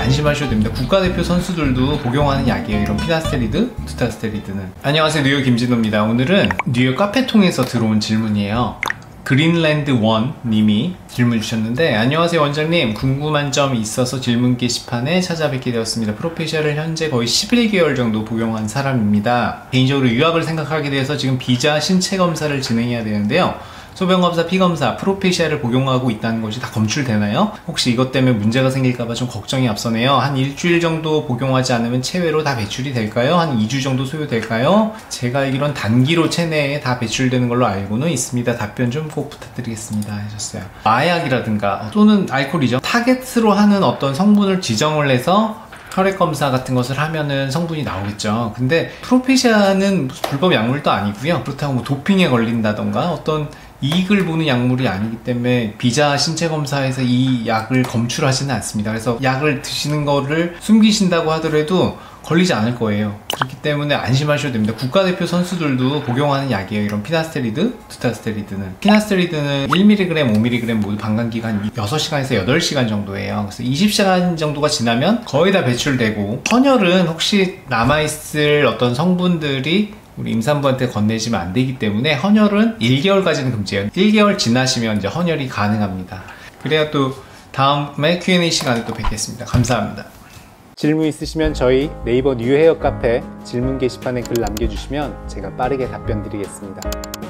안심하셔도 됩니다. 국가대표 선수들도 복용하는 약이에요. 이런 피나스테리드, 두타스테리드는. 안녕하세요, 뉴욕 김진호입니다. 오늘은 뉴욕 카페통에서 들어온 질문이에요. 그린랜드 원 님이 질문 주셨는데, 안녕하세요 원장님, 궁금한 점이 있어서 질문 게시판에 찾아뵙게 되었습니다. 프로페시아를 현재 거의 11개월 정도 복용한 사람입니다. 개인적으로 유학을 생각하게 돼서 지금 비자 신체 검사를 진행해야 되는데요. 소변검사, 피검사, 프로페시아를 복용하고 있다는 것이 다 검출되나요? 혹시 이것 때문에 문제가 생길까봐 좀 걱정이 앞서네요. 한 일주일 정도 복용하지 않으면 체외로 다 배출이 될까요? 한 2주 정도 소요될까요? 제가 알기론 단기로 체내에 다 배출되는 걸로 알고는 있습니다. 답변 좀 꼭 부탁드리겠습니다 하셨어요. 마약이라든가 또는 알코올이죠. 타겟으로 하는 어떤 성분을 지정을 해서 혈액검사 같은 것을 하면은 성분이 나오겠죠. 근데 프로페시아는 불법 약물도 아니고요. 그렇다고 뭐 도핑에 걸린다던가 어떤 이익을 보는 약물이 아니기 때문에 비자 신체 검사에서 이 약을 검출하지는 않습니다. 그래서 약을 드시는 거를 숨기신다고 하더라도 걸리지 않을 거예요. 그렇기 때문에 안심하셔도 됩니다. 국가대표 선수들도 복용하는 약이에요. 이런 피나스테리드, 두타스테리드는. 피나스테리드는 1mg, 5mg 모두 방광기간 6시간에서 8시간 정도예요. 그래서 20시간 정도가 지나면 거의 다 배출되고, 헌혈은 혹시 남아있을 어떤 성분들이 우리 임산부한테 건네지면 안 되기 때문에 헌혈은 1개월까지는 금지예요. 1개월 지나시면 이제 헌혈이 가능합니다. 그래야 또 다음에 Q&A 시간에 또 뵙겠습니다. 감사합니다. 질문 있으시면 저희 네이버 뉴헤어 카페 질문 게시판에 글 남겨주시면 제가 빠르게 답변 드리겠습니다.